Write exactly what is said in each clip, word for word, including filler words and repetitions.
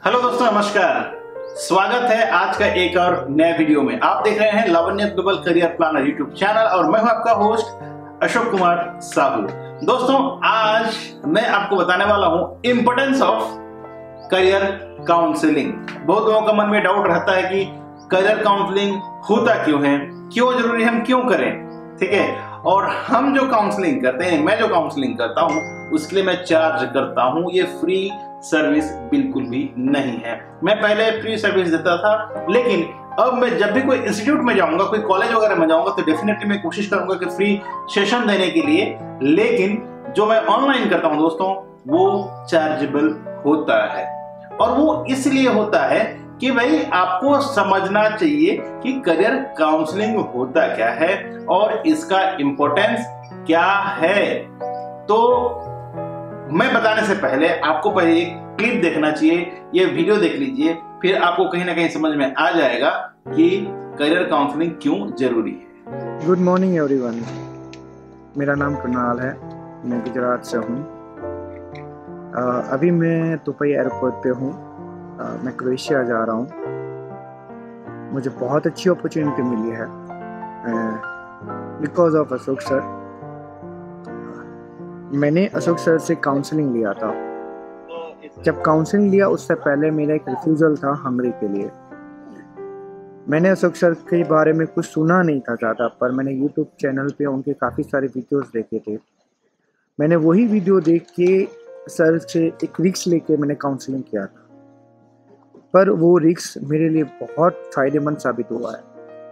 Hello दोस्तों, नमस्कार। स्वागत है आज का एक और नए वीडियो में। आप देख रहे हैं Lavanya global career planner YouTube channel और मैं हूं आपका होस्ट अशोक कुमार साहू। दोस्तों, आज मैं आपको बताने वाला हूं इंपोर्टेंस ऑफ करियर काउंसलिंग। बहुत लोगों का मन में डाउट रहता है कि करियर काउंसलिंग होता क्यों है, क्यों जरूरी है, हम क्यों करें, ठीक है। और हम जो काउंसलिंग करते हैं, मैं जो काउंसलिंग करता हूं उसके लिए मैं चार्ज करता हूं। ये फ्री सर्विस बिल्कुल भी नहीं है। मैं पहले फ्री सर्विस देता था, लेकिन अब मैं जब भी कोई इंस्टीट्यूट में जाऊंगा, कोई कॉलेज वगैरह में जाऊंगा, तो डेफिनेटली मैं कोशिश करूंगा कि फ्री सेशन देने के लिए। लेकिन जो मैं ऑनलाइन करता हूं दोस्तों, वो चार्जेबल होता है। और वो इसलिए होता है कि भाई आपको समझना चाहिए कि करियर काउंसलिंग होता क्या है और इसका इंपॉर्टेंस क्या है। तो मैं बताने से पहले आपको पहले एक क्लिप देखना चाहिए, ये वीडियो देख लीजिए, फिर आपको कहीं ना कहीं समझ में आ जाएगा कि करियर काउंसलिंग क्यों जरूरी है। गुड मॉर्निंग एवरीवन, मेरा नाम कुणाल है, मैं गुजरात से हूँ। अभी मैं दुबई एयरपोर्ट पे हूँ, मैं क्रोएशिया जा रहा हूँ। मुझे बहुत अच्छी अपॉर्चुनिटी मिली है बिकॉज ऑफ अशोक सर। मैंने अशोक सर से काउंसलिंग लिया था। जब काउंसलिंग लिया उससे पहले मेरा एक रिफ्यूज़ल था हंगरी के लिए। मैंने अशोक सर के बारे में कुछ सुना नहीं था ज़्यादा, पर मैंने यूट्यूब चैनल पे उनके काफ़ी सारे वीडियोस देखे थे। मैंने वही वीडियो देख के सर से एक रिस्क लेके मैंने काउंसलिंग किया था, पर वो रिस्क मेरे लिए बहुत फ़ायदेमंद साबित हुआ है।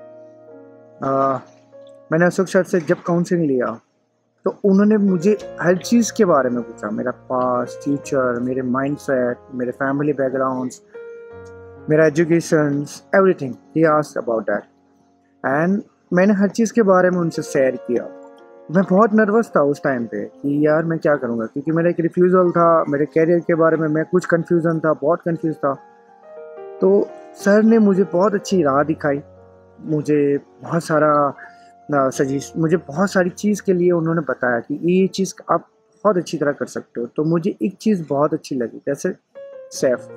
आ, मैंने अशोक सर से जब काउंसलिंग लिया तो उन्होंने मुझे हर चीज़ के बारे में पूछा, मेरा पास्ट, फ्यूचर, मेरे माइंडसेट, मेरे फैमिली बैकग्राउंड्स, मेरा एजुकेशन, एवरीथिंग ही आस्क्ड अबाउट दैट। एंड मैंने हर चीज़ के बारे में उनसे शेयर किया। मैं बहुत नर्वस था उस टाइम पे कि यार मैं क्या करूँगा, क्योंकि मेरा एक रिफ्यूज़ल था, मेरे कैरियर के बारे में मैं कुछ कन्फ्यूज़न था, बहुत कन्फ्यूज़ था। तो सर ने मुझे बहुत अच्छी राह दिखाई, मुझे बहुत सारा सजेस्ट मुझे बहुत सारी चीज़ के लिए उन्होंने बताया कि ये चीज़ आप बहुत अच्छी तरह कर सकते हो। तो मुझे एक चीज़ बहुत अच्छी लगी, जैसे सेफ,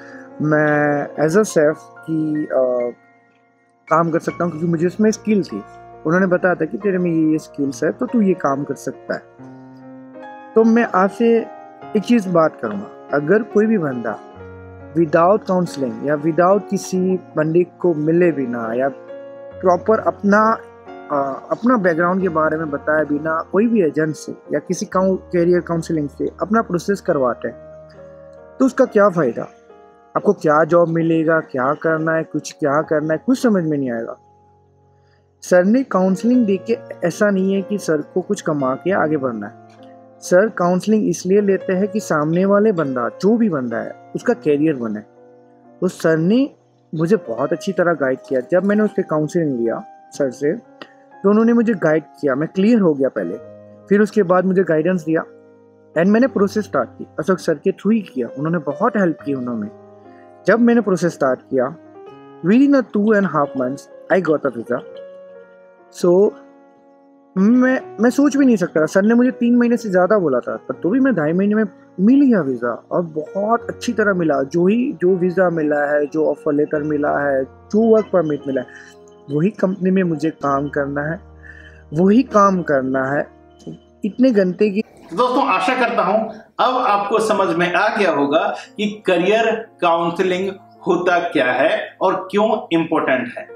मैं एज अ सेफ की आ, काम कर सकता हूँ, क्योंकि मुझे उसमें स्किल थी। उन्होंने बताया था कि तेरे में ये ये स्किल्स है तो तू ये काम कर सकता है। तो मैं आपसे एक चीज़ बात करूँगा, अगर कोई भी बंदा विदाउट काउंसलिंग या विदाउट किसी बंदे को मिले बिना या प्रॉपर अपना आ, अपना बैकग्राउंड के बारे में बताए बिना कोई भी एजेंट से या किसी काउ कैरियर काउंसलिंग से अपना प्रोसेस करवाते हैं, तो उसका क्या फ़ायदा? आपको क्या जॉब मिलेगा, क्या करना है, कुछ क्या करना है, कुछ समझ में नहीं आएगा। सर ने काउंसलिंग दे के ऐसा नहीं है कि सर को कुछ कमा के आगे बढ़ना है। सर काउंसलिंग इसलिए लेते हैं कि सामने वाले बंदा, जो भी बंदा है, उसका कैरियर बने। तो सर ने मुझे बहुत अच्छी तरह गाइड किया। जब मैंने उसके काउंसलिंग लिया सर से, तो उन्होंने मुझे गाइड किया, मैं क्लियर हो गया पहले, फिर उसके बाद मुझे गाइडेंस दिया एंड मैंने प्रोसेस स्टार्ट की। अशोक सर के थ्रू ही किया, उन्होंने बहुत हेल्प की उन्होंने। जब मैंने प्रोसेस स्टार्ट किया, within a two and half months I got a visa. So मैं मैं सोच भी नहीं सकता। सर ने मुझे तीन महीने से ज़्यादा बोला था, पर तो भी मैं ढाई महीने में मिल गया वीज़ा, और बहुत अच्छी तरह मिला। जो ही जो वीज़ा मिला है, जो ऑफर लेटर मिला है, जो वर्क परमिट मिला है, वही कंपनी में मुझे काम करना है, वही काम करना है इतने घंटे की। दोस्तों, आशा करता हूं अब आपको समझ में आ गया होगा कि करियर काउंसलिंग होता क्या है और क्यों इंपॉर्टेंट है।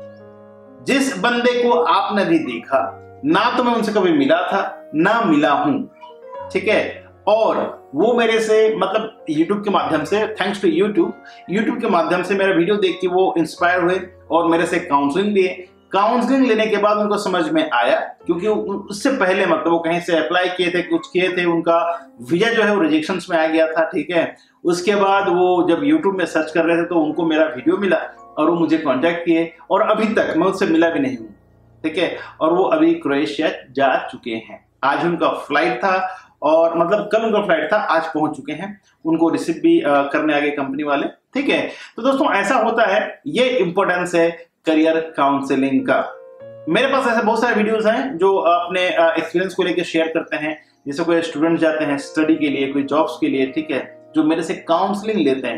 जिस बंदे को आपने भी देखा, ना तो मैं उनसे कभी मिला था, ना मिला हूं, ठीक है, और वो मेरे से मतलब YouTube के माध्यम से, थैंक्स टू YouTube YouTube के माध्यम से मेरा वीडियो देख के वो इंस्पायर हुए और मेरे से काउंसलिंग लिए। काउंसलिंग लेने के बाद उनको समझ में आया, क्योंकि उससे पहले मतलब वो कहीं से अप्लाई किए थे, कुछ किए थे, उनका वीजा जो है वो रिजेक्शंस में आ गया था, ठीक है। उसके बाद वो जब YouTube में सर्च कर रहे थे तो उनको मेरा वीडियो मिला और वो मुझे कॉन्टैक्ट किए, और अभी तक मैं उससे मिला भी नहीं हूँ, ठीक है। और वो अभी क्रोएशिया जा चुके हैं। आज उनका फ्लाइट था, और मतलब कल उनका फ्लाइट था, आज पहुंच चुके हैं। उनको रिसीव भी आ, करने आ गए कंपनी वाले, ठीक है। तो दोस्तों, ऐसा होता है, ये इंपॉर्टेंस है करियर काउंसलिंग का। मेरे पास ऐसे बहुत सारे वीडियोस हैं जो अपने एक्सपीरियंस को लेकर शेयर करते हैं। जैसे कोई स्टूडेंट जाते हैं स्टडी के लिए, कोई जॉब्स के लिए, ठीक है, जो मेरे से काउंसलिंग लेते हैं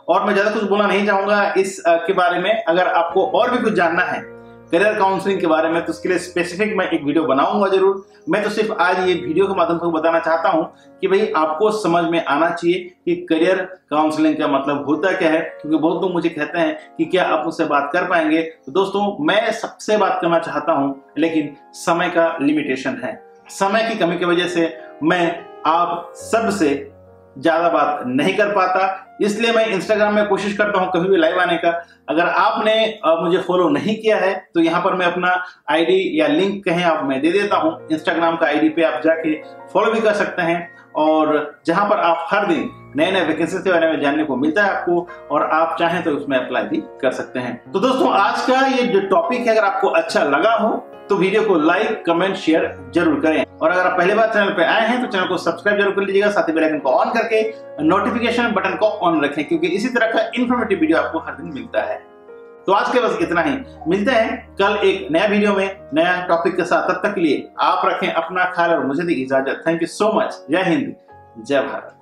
और मैं ज्यादा कुछ बोलना नहीं चाहूंगा इस के बारे में। अगर आपको और भी कुछ जानना है करियर काउंसलिंग के बारे में तो उसके लिए स्पेसिफिक मैं एक वीडियो बनाऊंगा जरूर। मैं तो सिर्फ आज ये वीडियो के माध्यम से बताना चाहता हूं कि भाई आपको समझ में आना चाहिए कि करियर काउंसलिंग का मतलब होता क्या है, क्योंकि बहुत लोग मुझे कहते हैं कि क्या आप मुझसे बात कर पाएंगे। तो दोस्तों मैं सबसे बात करना चाहता हूं, लेकिन समय का लिमिटेशन है। समय की कमी की वजह से मैं आप सबसे ज्यादा बात नहीं कर पाता, इसलिए मैं इंस्टाग्राम में कोशिश करता हूं कभी भी लाइव आने का। अगर आपने मुझे फॉलो नहीं किया है तो यहाँ पर मैं अपना आईडी या लिंक कहें आप मैं दे देता हूं। इंस्टाग्राम का आईडी पे आप जाके फॉलो भी कर सकते हैं, और जहां पर आप हर दिन नए नए वैकेंसी के बारे में जानने को मिलता है आपको, और आप चाहें तो उसमें अप्लाई भी कर सकते हैं। तो दोस्तों आज का ये जो टॉपिक है अगर आपको अच्छा लगा हो तो वीडियो को लाइक कमेंट शेयर जरूर करें, और अगर आप पहली बार चैनल पे आए हैं तो चैनल को सब्सक्राइब जरूर कर लीजिएगा, साथ ही बेल आइकन को ऑन करके नोटिफिकेशन बटन को ऑन रखें, क्योंकि इसी तरह का इन्फॉर्मेटिव वीडियो आपको हर दिन मिलता है। तो आज के बस इतना ही, मिलते हैं कल एक नया वीडियो में नया टॉपिक के साथ। तब तक के लिए आप रखें अपना ख्याल और मुझे दी इजाजत। Thank you so much. जय हिंद, जय भारत।